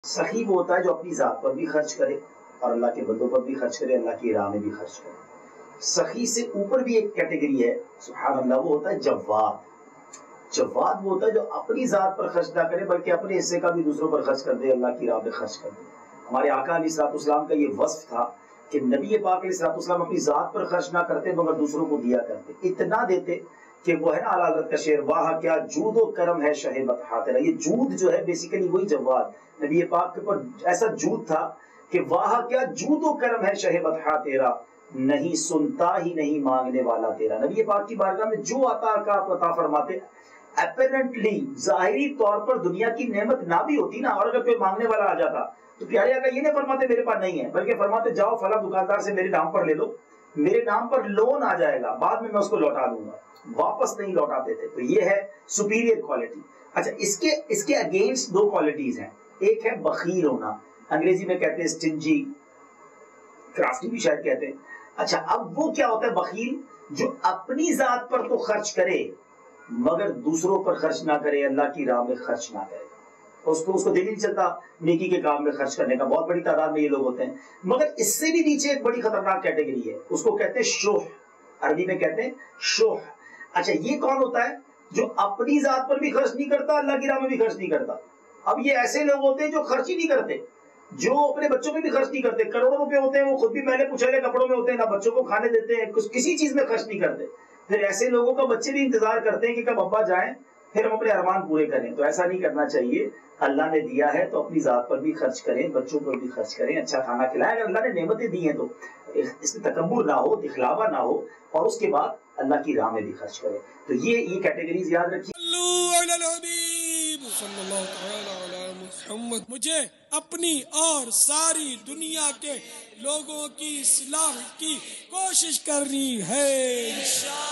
سخی وہ ہوتا ہے جو اپنی ذات پر بھی خرچ کرے اور اللہ کے بندوں پر بھی خرچ کرے، اللہ کی راہ میں بھی خرچ کرے۔ سخی سے اوپر بھی ایک کیٹیگری ہے، سبحان اللہ، وہ ہوتا ہے جواد۔ جواد وہ ہوتا ہے جو اپنی ذات پر خرچ نہ کرے بلکہ اپنے حصے کا بھی دوسروں پر خرچ کر دے، اللہ کی راہ میں خرچ کر دے۔ ہمارے آقا علیہ الصلوۃ والسلام کا یہ وصف تھا کہ نبی پاک علیہ الصلوۃ والسلام اپنی ذات پر خرچ نہ کرتے مگر دوسروں کو دیا کرتے، اتنا دیتے کہ وہ ہے نا اعلیٰ حضرت کا شعر، واہ کیا جود و کرم ہے شہ بطحا تیرا۔ یہ جود جو ہے بیسیکلی وہی جواد، نبی پاک کے اوپر ایسا جود تھا کہ واہ کیا جود و کرم ہے شہ بطحا تیرا، نہیں سنتا ہی نہیں مانگنے والا تیرا۔ نبی پاک کی بارگاہ میں جو عطا کا عطا فرماتے، اپیرنٹلی ظاہری طور پر دنیا کی نعمت نہ بھی ہوتی نا، اور اگر کوئی مانگنے والا آ جاتا تو پیارے آقا یہ نہیں فرماتے میرے پاس نہیں ہے، بلکہ فرماتے جاؤ فلاں دکاندار سے میرے نام پر لے لو، میرے نام پر لون آ جائے گا، بعد میں اس کو لوٹا دوں گا، واپس نہیں لوٹاتے تھے۔ تو یہ ہے سپیریئر کوالٹی۔ اچھا، اس کے اگینسٹ دو کوالٹیز ہیں، ایک ہے بخیل ہونا، انگریزی میں کہتے ہیں اسٹنجی، کرافٹی بھی شاید کہتے ہیں۔ اچھا، اب وہ کیا ہوتا ہے بخیل؟ جو اپنی ذات پر تو خرچ کرے مگر دوسروں پر خرچ نہ کرے، اللہ کی راہ میں خرچ نہ کرے، اس کو دل ہی نہیں چلتا نیکی کے کام میں خرچ کرنے کا۔ بہت بڑی تعداد میں یہ لوگ ہوتے ہیں، مگر اس سے بھی نیچے ایک بڑی خطرناک کیٹیگری ہے، اس کو کہتے ہیں شوہ، عربی میں کہتے ہیں شوہ۔ اچھا، یہ کون ہوتا ہے؟ جو اپنی ذات پر بھی خرچ نہیں کرتا، اللہ کی راہ میں بھی خرچ نہیں کرتا۔ اب یہ ایسے لوگ ہوتے ہیں جو خرچ ہی نہیں کرتے، جو اپنے بچوں میں بھی خرچ نہیں کرتے، کروڑوں روپے ہوتے ہیں، وہ خود بھی میلے پچھلے کپڑوں میں ہوتے ہیں، نہ بچوں کو کھانے دیتے ہیں، کسی چیز میں خرچ نہیں کرتے۔ پھر ایسے لوگوں کا بچے بھی انتظار کرتے ہیں کہ کب ابا جائیں پھر ہم اپنے ارمان پورے کریں۔ تو ایسا نہیں کرنا چاہیے، اللہ نے دیا ہے تو اپنی ذات پر بھی خرچ کریں، بچوں پر بھی خرچ کریں، اچھا کھانا کھلائیں۔ اگر اللہ نے نعمتیں دی ہیں تو اس میں تکبر نہ ہو، دکھلاوا نہ ہو، اور اس کے بعد اللہ کی راہ میں بھی خرچ کریں۔ تو یہ کیٹیگریز یاد رکھیے۔ صلی اللہ تعالی علی محمد۔ مجھے اپنی اور ساری دنیا کے لوگوں کی اصلاح کی کوشش کرنی ہے۔